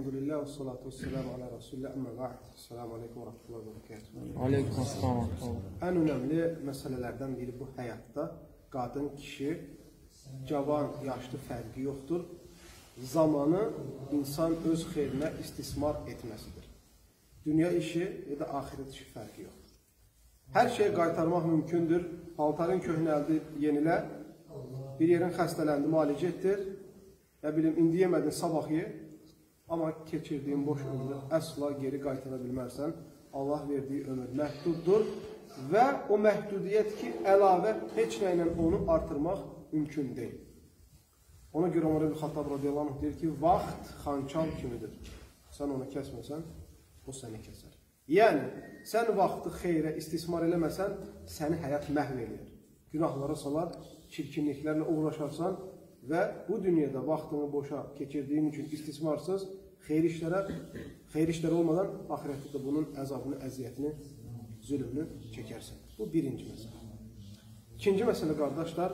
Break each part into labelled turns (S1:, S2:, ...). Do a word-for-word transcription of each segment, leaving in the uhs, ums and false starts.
S1: Elhamdülillah ve salatu ve selamu ala Resulullah amma ba'd. Selamun aleyküm ve rahmetullahi ve berekatuhu.
S2: Aleyküm selam.
S1: En önemli meselelerden biri bu hayatta kadın, kişi, cavan, yaşlı fərqi yoxdur. Zamanı insan öz xeyrinə istismar etməsidir. Dünya işi ya da ahiret işi fərqi yoxdur. Hər şey qaytarmaq mümkündür. Paltarın köhnəldi, yenilə. Bir yerin xəstələndi, müalicə etdir. Ya bilim, indi yemədin, sabah ye. Amma keçirdiyin boş ömrü əsla geri qaytara bilmərsən. Allah verdiyi ömür məhduddur və o məhdudiyyət ki, əlavə heç nə ilə onu artırmaq mümkün deyil. Ona görə Ömər ibn Xattab radiyallahu anh deyir ki, vaxt xançal kimidir. Sən onu kəsməsən, o səni kəsər. Yəni, sən vaxtı xeyrə istismar eləməsən, səni həyat məhv edir. Günahlara salar, çirkinliklərlə uğraşarsan və bu dünyada vaxtını boşa keçirdiyin üçün istismarsız, xeyir işlərə, xeyir işlər olmadan ahirətdə də bunun əzabını, əziyyətini, zülmünü çəkərsən. Bu birinci məsələ. İkinci məsələ, qardaşlar,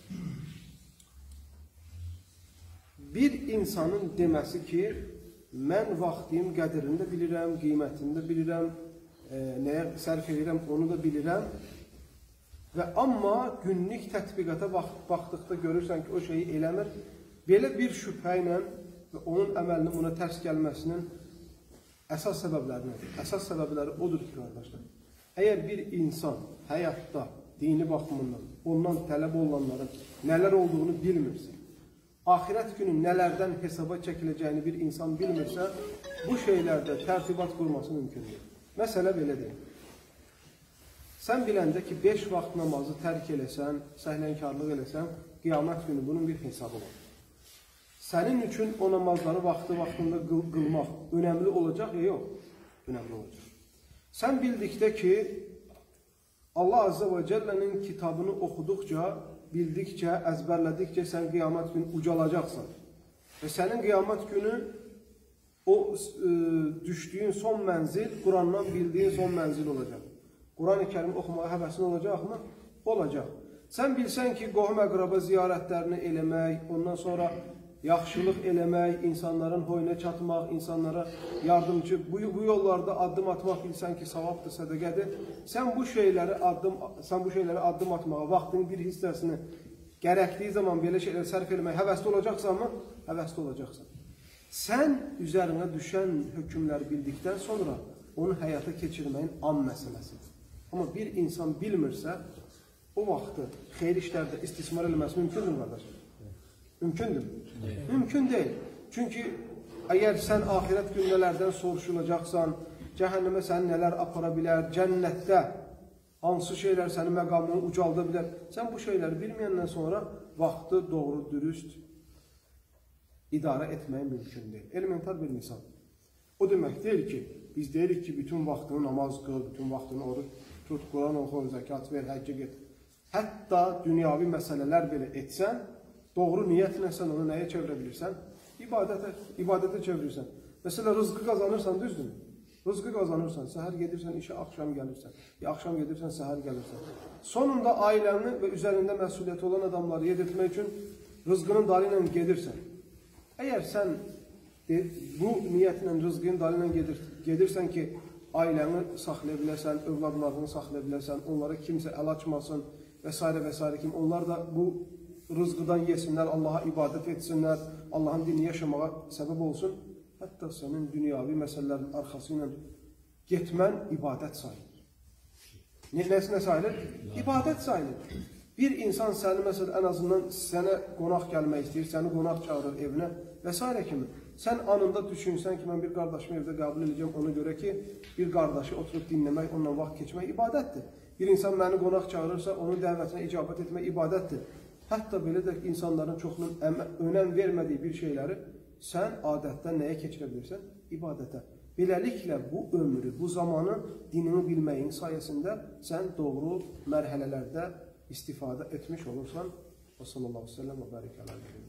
S1: bir insanın deməsi ki, mən vaxtım qədrini də bilirəm, qiymətini də bilirəm, e, nəyə sərf edirəm, onu da bilirəm və amma günlük tətbiqata baxdıqda görürsən ki, o şeyi eləmir. Belə bir şübhə ilə və onun əməlinin buna tərs gəlməsinin əsas səbəbləri nədir? Əsas səbəbləri odur ki, qardaşlar, əgər bir insan həyatda, dini baxımından, ondan tələb olunanların nələr olduğunu bilmirsə, ahirət günü nələrdən hesaba çəkiləcəyini bir insan bilmirsə, bu şeylərdə tərtibat qurması mümkündür. Məsələ belə deyil. Sən biləndə ki, beş vaxt namazı tərk eləsən, səhlənkarlıq eləsən, qiyamət günü bunun bir hesabı var. Sənin üçün o namazları vaxtı-vaxtında qıl qılmaq önəmli olacaq ya yox? Önəmli olacaq. Sən bildikdə ki, Allah Azze ve Celle'nin kitabını oxuduqca, bildikcə, əzbərlədikcə sən qiyamət günü ucalacaqsan. Və sənin qiyamət günü o e, düşdüyün son mənzil, Qurandan bildiyin son mənzil olacaq. Quran-ı Kərim oxumağa həvəsin olacaqmı? Olacaq. Sən bilsən ki, qohum-əqraba ziyarətlərini eləmək, ondan sonra yaxşılıq eləmək, insanların hoyuna çatmaq, insanlara yardımcı, bu, bu yollarda addım atmaq bilsən ki, savabdır, sədəqədir. Sən bu şeyləri addım, sən bu şeyləri addım atmağa, vaxtın bir hissəsini gərəkdiyi zaman belə şeyləri sərf eləmək həvəsli olacaqsanmı? Həvəsli olacaqsan. Sən üzərinə düşən hökmləri bildikdən sonra onu həyata keçirməyin an məsələsidir. Amma bir insan bilmirsə, o vaxtı xeyir işlərdə istismar eləməsi mümkündür, qardaşlar? Mümkündür. Mümkün deyil. Çünki əgər sən ahirət günlərdən soruşulacaqsan, cəhənnəmə səni nələr apara bilər, cənnətdə hansı şeylər sənin məqamını ucalda bilər, sən bu şeyləri bilməyəndən sonra vaxtı doğru, dürüst idarə etməyə mümkün deyil. Elementar bir misal. O demək deyil ki, biz deyirik ki, bütün vaxtını namaz qıl, bütün vaxtını oruç tut, Quran oxu, zəkat ver, həccə get. Hətta dünyavi məsələlər belə etsən, doğru niyyətlə sən onu nəyə çevirə bilirsən? İbadətə, ibadətə çevirirsən. Məsələn, rızqı qazanırsan, düzdür mü? Rızqı qazanırsan, səhər gedirsən, işə axşam gəlirsən. Ya axşam gedirsən, səhər gəlirsən. Sonunda ailəni və üzərində məsuliyyəti olan adamları yedirtmək üçün rızqının dalı ilə gedirsən. Əgər sən bu niyyətlə rızqının dalı ilə gedir, gedirsən ki, ailəni saxlaya bilərsən, övladlarını saxlaya bilərsən, onlara kimsə əl açmasın və s. və s. kimi, onlar da bu rızqıdan yesinlər, Allaha ibadət etsinlər, Allahın dini yaşamağa səbəb olsun. Hətta sənin dünyavi məsələlərin arxası ilə getmən ibadət sayılır. Nəsinə sayılır? İbadət sayılır. Bir insan səni, məsələn, ən azından sənə qonaq gəlmək istəyir, səni qonaq çağırır evinə və s. kimi. Sən anında düşünsən ki, mən bir qardaşımı evdə qəbul edəcəm, ona görə ki, bir qardaşı oturub dinləmək, onunla vaxt keçmək ibadətdir. Bir insan məni qonaq çağırırsa, onun dəvətinə icabət etmək ibadətdir. Hətta belə də insanların çoxunun önəm vermədiyi bir şeyləri sən adətdən nəyə keçirə bilirsən? İbadətə. Beləliklə, bu ömrü, bu zamanı dinini bilməyin sayəsində sən doğru mərhələlərdə istifadə etmiş olursan. Və sallallahu aleyhi və səlləm və bərik ələl.